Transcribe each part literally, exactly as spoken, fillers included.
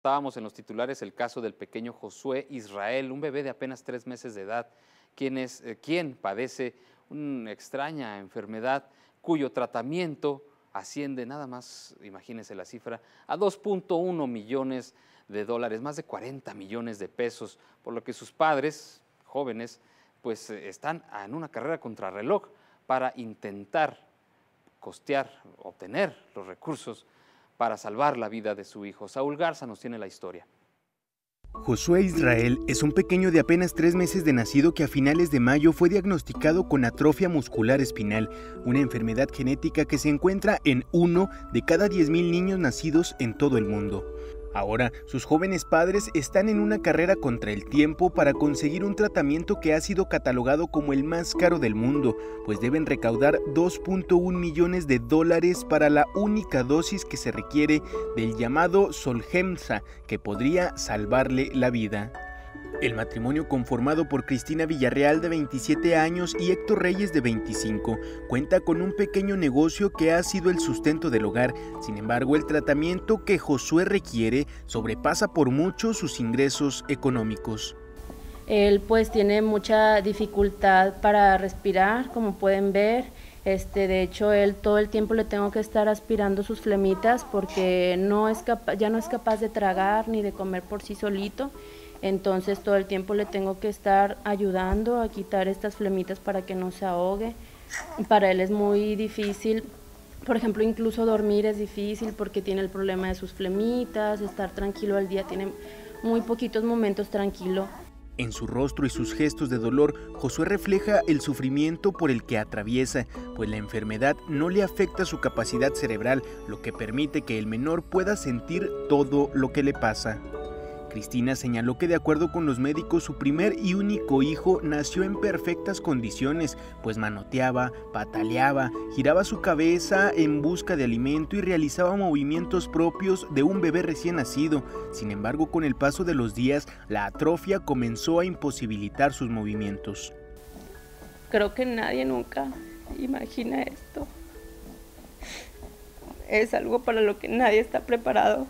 reportábamos en los titulares el caso del pequeño Josué Israel, un bebé de apenas tres meses de edad, quien, es, eh, quien padece una extraña enfermedad cuyo tratamiento asciende nada más, imagínense la cifra, a dos punto uno millones de dólares, más de cuarenta millones de pesos, por lo que sus padres, jóvenes, pues están en una carrera contrarreloj para intentar costear, obtener los recursos para salvar la vida de su hijo. Saúl Garza nos tiene la historia. Josué Israel es un pequeño de apenas tres meses de nacido que a finales de mayo fue diagnosticado con atrofia muscular espinal, una enfermedad genética que se encuentra en uno de cada diez mil niños nacidos en todo el mundo. Ahora, sus jóvenes padres están en una carrera contra el tiempo para conseguir un tratamiento que ha sido catalogado como el más caro del mundo, pues deben recaudar dos punto uno millones de dólares para la única dosis que se requiere del llamado Zolgensma, que podría salvarle la vida. El matrimonio, conformado por Cristina Villarreal de veintisiete años y Héctor Reyes de veinticinco, cuenta con un pequeño negocio que ha sido el sustento del hogar. Sin embargo, el tratamiento que Josué requiere sobrepasa por mucho sus ingresos económicos. Él pues tiene mucha dificultad para respirar, como pueden ver. Este, de hecho, él todo el tiempo le tengo que estar aspirando sus flemitas porque no es capa- ya no es capaz de tragar ni de comer por sí solito. Entonces todo el tiempo le tengo que estar ayudando a quitar estas flemitas para que no se ahogue. Para él es muy difícil, por ejemplo, incluso dormir es difícil porque tiene el problema de sus flemitas, estar tranquilo al día, tiene muy poquitos momentos tranquilo. En su rostro y sus gestos de dolor, Josué refleja el sufrimiento por el que atraviesa, pues la enfermedad no le afecta su capacidad cerebral, lo que permite que el menor pueda sentir todo lo que le pasa. Cristina señaló que de acuerdo con los médicos su primer y único hijo nació en perfectas condiciones, pues manoteaba, pataleaba, giraba su cabeza en busca de alimento y realizaba movimientos propios de un bebé recién nacido. Sin embargo, con el paso de los días, la atrofia comenzó a imposibilitar sus movimientos. Creo que nadie nunca imagina esto. Es algo para lo que nadie está preparado.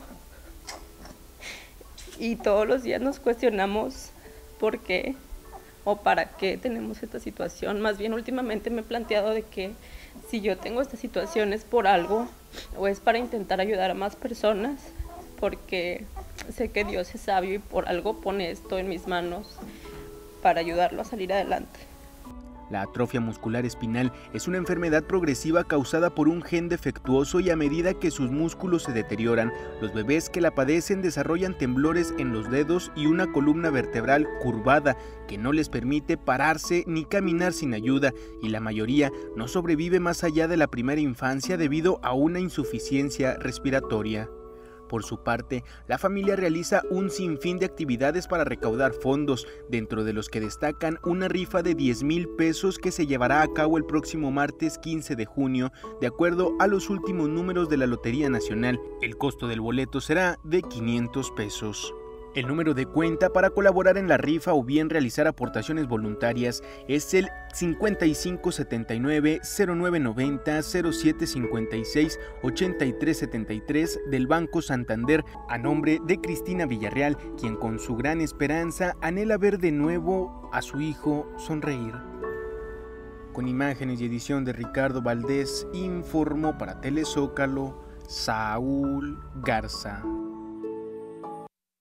Y todos los días nos cuestionamos por qué o para qué tenemos esta situación. Más bien últimamente me he planteado de que si yo tengo esta situación es por algo o es para intentar ayudar a más personas, porque sé que Dios es sabio y por algo pone esto en mis manos para ayudarlo a salir adelante. La atrofia muscular espinal es una enfermedad progresiva causada por un gen defectuoso y a medida que sus músculos se deterioran, los bebés que la padecen desarrollan temblores en los dedos y una columna vertebral curvada que no les permite pararse ni caminar sin ayuda, y la mayoría no sobrevive más allá de la primera infancia debido a una insuficiencia respiratoria. Por su parte, la familia realiza un sinfín de actividades para recaudar fondos, dentro de los que destacan una rifa de diez mil pesos que se llevará a cabo el próximo martes quince de junio, de acuerdo a los últimos números de la Lotería Nacional. El costo del boleto será de quinientos pesos. El número de cuenta para colaborar en la rifa o bien realizar aportaciones voluntarias es el cincuenta y cinco setenta y nueve, cero nueve noventa, cero siete cincuenta y seis, ochenta y tres setenta y tres del Banco Santander, a nombre de Cristina Villarreal, quien con su gran esperanza anhela ver de nuevo a su hijo sonreír. Con imágenes y edición de Ricardo Valdés, informó para Telezócalo Saúl Garza.